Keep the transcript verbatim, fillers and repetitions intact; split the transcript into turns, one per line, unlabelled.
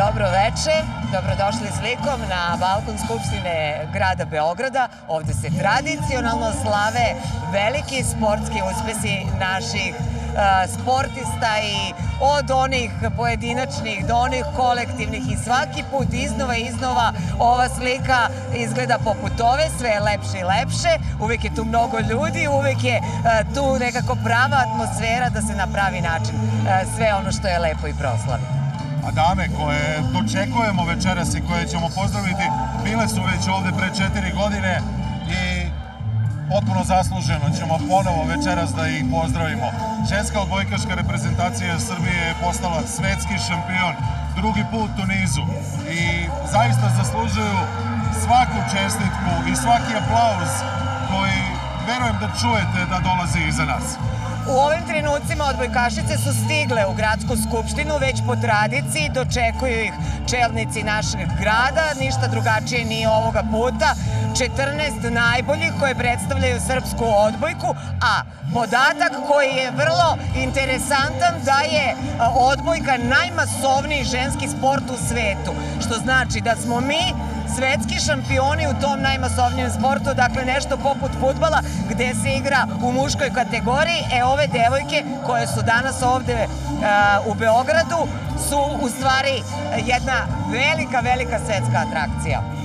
Dobro veče, dobrodošli slikom na balkon Skupštine grada Beograda. Ovde se tradicionalno slave veliki sportski uspesi naših sportista i od onih pojedinačnih do onih kolektivnih i svaki put iznova i iznova ova slika izgleda poput ove, sve je lepše i lepše, uvek je tu mnogo ljudi, uvek je tu nekako prava atmosfera da se na pravi način sve ono što je lepo i proslavi.
A dame koje dočekujemo večeras i koje ćemo pozdraviti, bile su već ovde pre četiri godine i potpuno zasluženo ćemo ponovo večeras da ih pozdravimo. Ženska odbojkaška reprezentacija Srbije je postala svetski šampion drugi put u nizu i zaista zaslužuju svaku čestitku i svaki aplauz koji verujem da čujete da dolazi iza nas.
U ovim trenucima odbojkašice su stigle u gradsku skupštinu, već po tradiciji dočekuju ih čelnici našeg grada, ništa drugačije nije ovoga puta. četrnaest najboljih koje predstavljaju srpsku odbojku, a podatak koji je vrlo interesantan da je odbojka najmasovniji ženski sport u svetu, što znači da smo mi svetski šampioni u tom najmasovnijem sportu, dakle nešto poput fudbala gde se igra u muškoj kategoriji. E, ove devojke koje su danas ovde u Beogradu su u stvari jedna velika, velika svetska atrakcija.